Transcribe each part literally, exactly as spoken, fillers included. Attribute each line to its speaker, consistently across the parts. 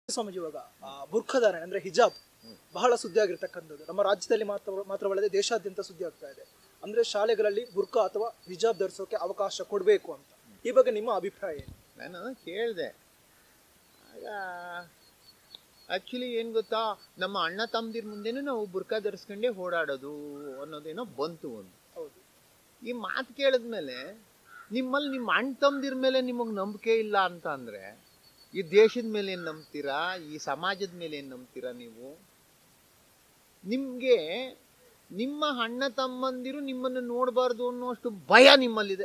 Speaker 1: ಸ್ವಾಮೀಜಿ ಇವಾಗ ಆ, ಬುರ್ಖಧಾರಣೆ ಅಂದ್ರೆ ಹಿಜಾಬ್ ಬಹಳ ಸುದ್ದಿ ಆಗಿರ್ತಕ್ಕಂಥದ್ದು ನಮ್ಮ ರಾಜ್ಯದಲ್ಲಿ ಮಾತ್ರ ಮಾತ್ರವಲ್ಲದೆ ದೇಶಾದ್ಯಂತ ಸುದ್ದಿ ಆಗ್ತಾ ಇದೆ. ಅಂದ್ರೆ ಶಾಲೆಗಳಲ್ಲಿ ಬುರ್ಖಾ ಅಥವಾ ಹಿಜಾಬ್ ಧರಿಸೋಕೆ ಅವಕಾಶ ಕೊಡಬೇಕು ಅಂತ. ಈ ಬಗ್ಗೆ ನಿಮ್ಮ ಅಭಿಪ್ರಾಯ ಏನು?
Speaker 2: ನಾನು ಕೇಳಿದೆ. ಆಗ ಆ್ಯಕ್ಚುಲಿ ಏನು ಗೊತ್ತಾ, ನಮ್ಮ ಅಣ್ಣ ತಮ್ಮದಿರ ಮುಂದೆನೂ ನಾವು ಬುರ್ಕಾ ಧರಿಸ್ಕೊಂಡೇ ಓಡಾಡೋದು ಅನ್ನೋದೇನೋ ಬಂತು ಒಂದು.
Speaker 1: ಹೌದು.
Speaker 2: ಈ ಮಾತು ಕೇಳಿದ್ಮೇಲೆ ನಿಮ್ಮಲ್ಲಿ ನಿಮ್ಮ ಅಣ್ಣ ತಮ್ಮದಿರ ಮೇಲೆ ನಿಮಗೆ ನಂಬಿಕೆ ಇಲ್ಲ ಅಂತ ಅಂದರೆ ಈ ದೇಶದ ಮೇಲೆ ಏನು ನಂಬ್ತೀರಾ, ಈ ಸಮಾಜದ ಮೇಲೆ ಏನು ನಂಬ್ತೀರಾ ನೀವು? ನಿಮಗೆ ನಿಮ್ಮ ಅಣ್ಣ ತಮ್ಮಂದಿರು ನಿಮ್ಮನ್ನು ನೋಡಬಾರ್ದು ಅನ್ನೋಷ್ಟು ಭಯ ನಿಮ್ಮಲ್ಲಿದೆ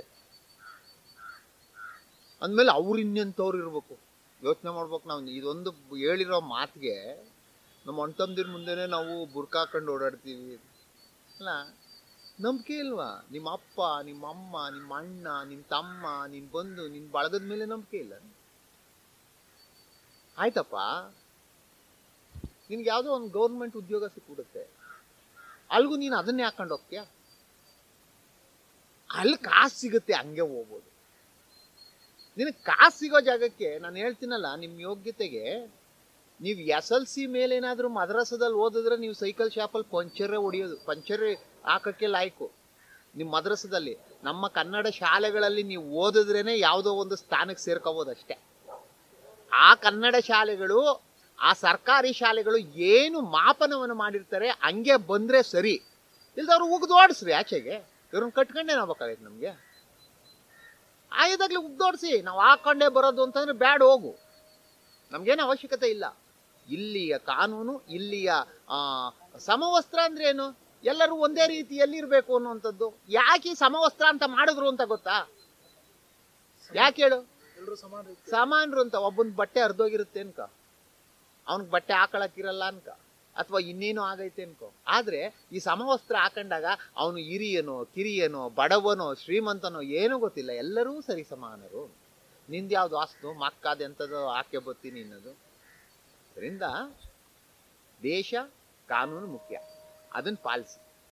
Speaker 2: ಅಂದಮೇಲೆ ಅವ್ರು ಇನ್ನೆಂಥವ್ರು ಇರಬೇಕು ಯೋಚನೆ ಮಾಡ್ಬೇಕು. ನಾವು ಇದೊಂದು ಹೇಳಿರೋ ಮಾತಿಗೆ ನಮ್ಮ ಅಣ್ಣ ತಮ್ಮದಿರ ಮುಂದೆನೇ ನಾವು ಬುರ್ಕ ಹಾಕೊಂಡು ಓಡಾಡ್ತೀವಿ ಅಲ್ಲ, ನಂಬಿಕೆ ಇಲ್ವಾ? ನಿಮ್ಮ ಅಪ್ಪ, ನಿಮ್ಮ ಅಮ್ಮ, ನಿಮ್ಮ ಅಣ್ಣ, ನಿನ್ನ ತಮ್ಮ, ನಿನ್ನ ಬಂಧು, ನಿನ್ನ ಬಳಗದ ಮೇಲೆ ನಂಬಿಕೆ ಇಲ್ಲ. ಆಯ್ತಪ್ಪ, ನಿನ್ಗೆ ಯಾವುದೋ ಒಂದು ಗೌರ್ಮೆಂಟ್ ಉದ್ಯೋಗ ಸಿಕ್ಬಿಡುತ್ತೆ, ಅಲ್ಗೂ ನೀನು ಅದನ್ನೇ ಹಾಕೊಂಡು ಹೋಗ್ತೀಯ? ಅಲ್ಲಿ ಕಾಸು ಸಿಗುತ್ತೆ, ಹಂಗೆ ಹೋಗ್ಬೋದು. ನಿನಗೆ ಕಾಸು ಸಿಗೋ ಜಾಗಕ್ಕೆ ನಾನು ಹೇಳ್ತೀನಲ್ಲ, ನಿಮ್ಮ ಯೋಗ್ಯತೆಗೆ ನೀವು ಎಸ್ ಎಲ್ ಸಿ ಮೇಲೆ ಏನಾದರೂ ಮದ್ರಸದಲ್ಲಿ ಓದಿದ್ರೆ ನೀವು ಸೈಕಲ್ ಶಾಪಲ್ಲಿ ಪಂಚರೇ ಹೊಡಿಯೋದು, ಪಂಚರೇ ಹಾಕೋಕ್ಕೆ ಲಾಯ್ಕು ನಿಮ್ಮ ಮದ್ರಸದಲ್ಲಿ. ನಮ್ಮ ಕನ್ನಡ ಶಾಲೆಗಳಲ್ಲಿ ನೀವು ಓದಿದ್ರೇ ಯಾವುದೋ ಒಂದು ಸ್ಥಾನಕ್ಕೆ ಸೇರ್ಕೋಬೋದು ಅಷ್ಟೇ. ಆ ಕನ್ನಡ ಶಾಲೆಗಳು, ಆ ಸರ್ಕಾರಿ ಶಾಲೆಗಳು ಏನು ಮಾಪನವನ್ನು ಮಾಡಿರ್ತಾರೆ ಹಂಗೆ ಬಂದರೆ ಸರಿ, ಇಲ್ದವ್ರು ಉಗ್ದೋಡಿಸ್ರಿ ಆಚೆಗೆ. ಇವ್ರನ್ನ ಕಟ್ಕೊಂಡೇ ನಾಬೇಕಾಗೈತೆ ನಮಗೆ. ಆಯ್ದಾಗ್ಲಿ ಉಗ್ದೋಡಿಸಿ, ನಾವು ಹಾಕೊಂಡೇ ಬರೋದು ಅಂತಂದ್ರೆ ಬ್ಯಾಡ್, ಹೋಗು, ನಮಗೇನು ಅವಶ್ಯಕತೆ ಇಲ್ಲ. ಇಲ್ಲಿಯ ಕಾನೂನು, ಇಲ್ಲಿಯ ಸಮವಸ್ತ್ರ ಅಂದ್ರೆ ಏನು? ಎಲ್ಲರೂ ಒಂದೇ ರೀತಿಯಲ್ಲಿ ಇರಬೇಕು ಅನ್ನುವಂಥದ್ದು. ಯಾಕೆ ಸಮವಸ್ತ್ರ ಅಂತ ಮಾಡಿದ್ರು ಅಂತ ಗೊತ್ತಾ? ಯಾಕೆ ಹೇಳು? ಸಮಾನರು ಅಂತ. ಒಬ್ಬನ ಬಟ್ಟೆ ಹರಿದೋಗಿರುತ್ತೆ ಅನ್ಕ, ಅವನಿಗೆ ಬಟ್ಟೆ ಹಾಕೊಳಕ್ಕಿರಲ್ಲ ಅನ್ಕ, ಅಥವಾ ಇನ್ನೇನು ಆಗೈತೆ ಅನ್ಕೋ. ಆದ್ರೆ ಈ ಸಮವಸ್ತ್ರ ಹಾಕೊಂಡಾಗ ಅವನು ಹಿರಿಯನೋ ಕಿರಿಯನೋ ಬಡವನೋ ಶ್ರೀಮಂತನೋ ಏನೂ ಗೊತ್ತಿಲ್ಲ, ಎಲ್ಲರೂ ಸರಿ ಸಮಾನರು. ನಿಂದ್ಯಾವ್ದು ಆಸ್ತು ಮಕ್ಕಾದೆಂಥದ್ದು ಹಾಕೆ ಬತ್ತೀನಿ ಅನ್ನೋದು. ಅದರಿಂದ ದೇಶ ಕಾನೂನು ಮುಖ್ಯ, ಅದನ್ನು ಪಾಲಿಸಿ.